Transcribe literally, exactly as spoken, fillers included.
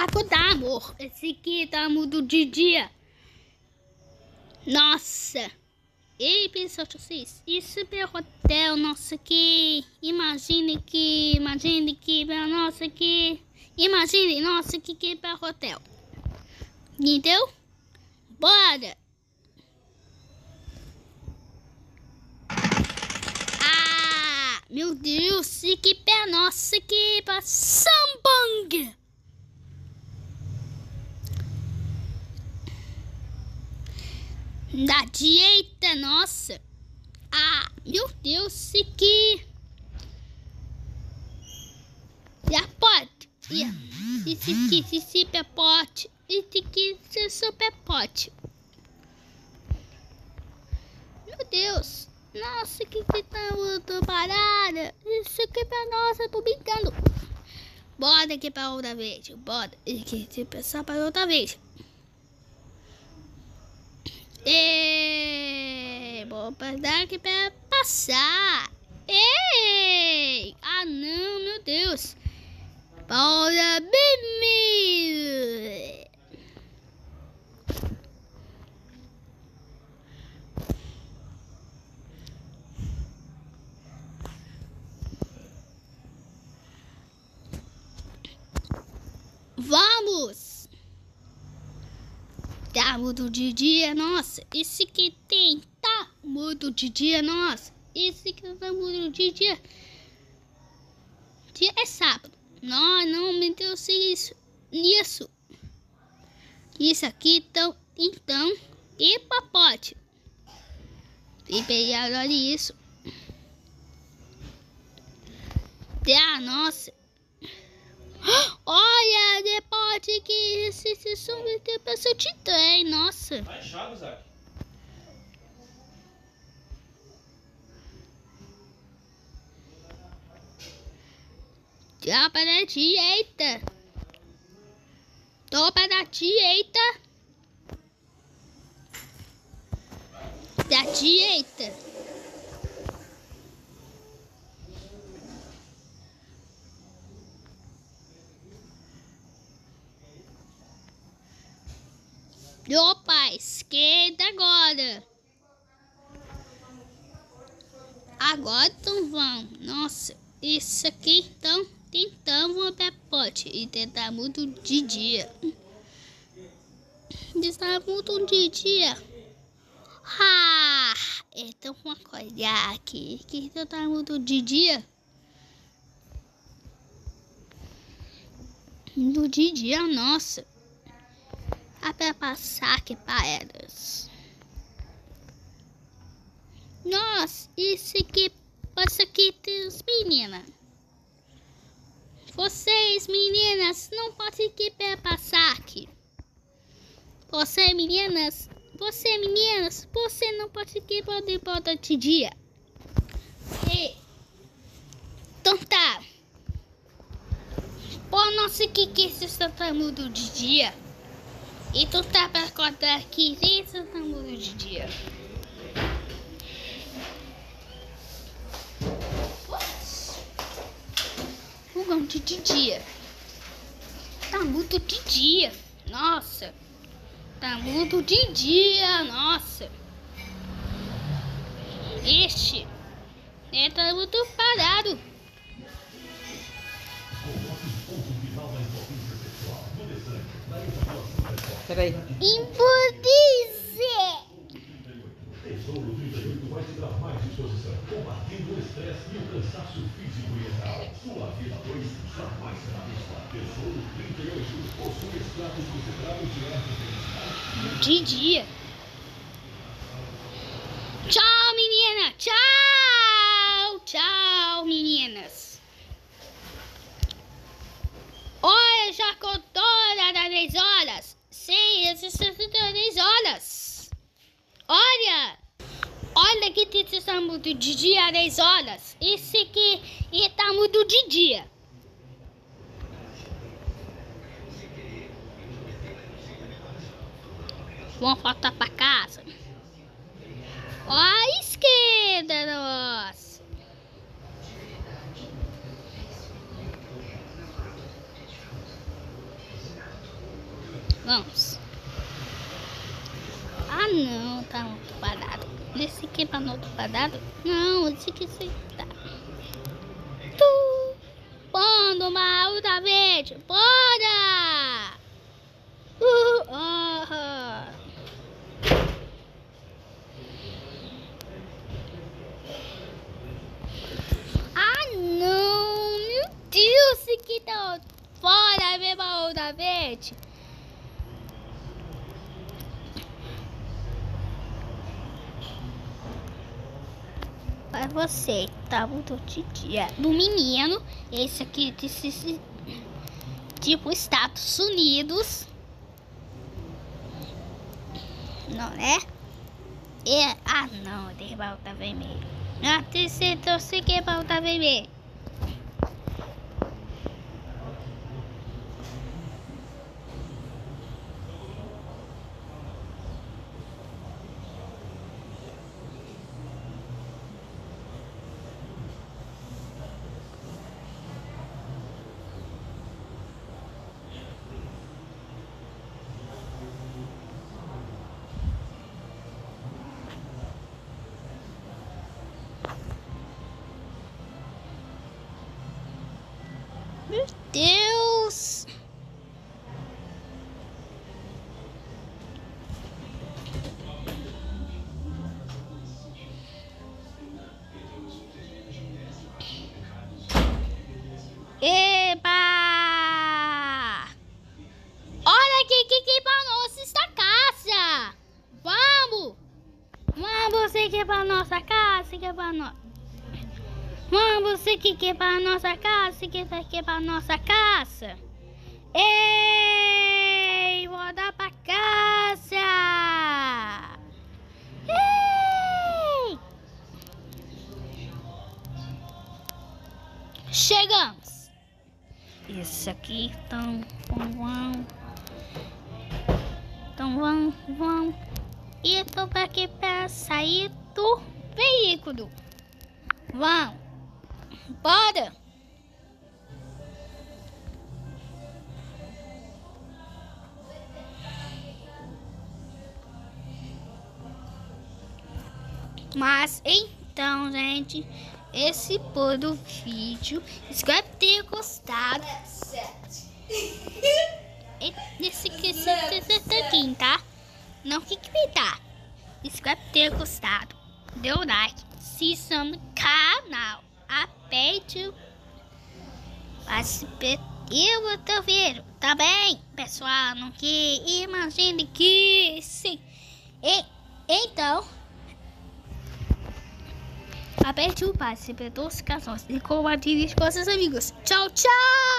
acordar, amor. Esse aqui tá mudo de dia. Nossa. Ei, pessoal, vocês. Isso é o hotel nosso aqui. Imagine que, imagine que para nosso aqui. Imagine nosso aqui que para hotel. Entendeu? Bora. Ah, meu Deus, que pé nosso aqui para Sambang. Da direita, nossa. Ah, meu Deus, isso aqui. E a pote. Isso aqui, isso aqui é pote. Isso aqui é super pote. Meu Deus. Nossa, que que tá muito parada. Isso aqui é pra nós, eu tô brincando. Bora aqui pra outra vez. Bora aqui passar pra outra vez. Ei, vou passar aqui pra passar. Ei! Ah não, meu Deus. Bora, bebê. Vamos! Tá mudo de dia, nossa. Esse aqui tem, tá mudo de dia, nossa. Esse aqui tá mudo de dia. Dia é sábado. Não, não, meu Deus, isso. Isso. Isso aqui, então, então. E papote. E pegar, olha isso. Tá, nossa. Olha, depois que esse, esse som de pessoa te tem, nossa. Tá inchado, Zac? Já para a direita. Tô para a direita. Da direita. Opa, esquerda agora. Agora então vamos. Nossa, isso aqui então. Então vamos para pote e tentar muito de dia. Está muito de dia. Ah, então vamos acordar aqui. Que tentar muito de dia. No de dia, nossa. Para passar aqui para elas. Nossa, isso aqui, isso aqui tem as meninas. Vocês, meninas, não podem aqui para passar aqui. Você, meninas, você, meninas, você não pode aqui poder botar de dia. E, então tá. Pô, nossa, que que isso está mudo de dia. E tu tá pra acordar aqui, isso tá mudo de dia. Fogão de dia. Tá mudo de dia. Nossa. Tá mudo de dia, nossa. Este. Ele tá muito parado. Peraí. Improvise! Tesouro trinta e oito vai te dar mais disposição, combatendo o estresse e o cansaço físico e mental. Sua vida dois jamais será a mesma. Tesouro trinta e oito possui extratos concentrados de ervas medicinais. De dia. Tchau, menina. Tchau. Tchau, meninas. Olha, já contou das dez horas. Sim, essas são dez horas. Olha. Olha que está muito de dia, dez horas. Esse aqui está muito de dia. Vamos voltar para casa. Ó a esquerda, nossa. Vamos. Ah, não, tá muito parado. Esse aqui tá no outro parado? Não, esse aqui sim tá. Tu, pondo uma outra vez, bora! Uh, uh. Ah, não, meu Deus, esse aqui tá fora, mesma outra vez. Para você, tá muito dia do menino. Esse aqui desse tipo Estados Unidos, não é? É, ah não, tem volta vermelho. Ah, terceiro, torce que volta vermelho. Meu Deus! Eba! Olha aqui, que que pra nossa esta casa! Vamos! Vamos seguir pra nossa casa, seguir pra nós. Vamos seguir que para nossa casa, seguir aqui para nossa casa. Ei, vou dar para casa. Ei! Chegamos. Isso aqui, então, vamos, então vamos, vamos. E eu tô aqui para sair do veículo. Vamos. Bora! Mas então, gente, esse foi do vídeo. Espero ter gostado. Esse aqui, esse aqui, tá? Não fique cuidado. Espero ter gostado. Dê o like, se inscreva no canal. Aperte o eu vou ter vídeo, tá bem, pessoal? Não que imagine que sim. E, então, aperte o participe dos canais e compartilhe com seus amigos. Tchau, tchau!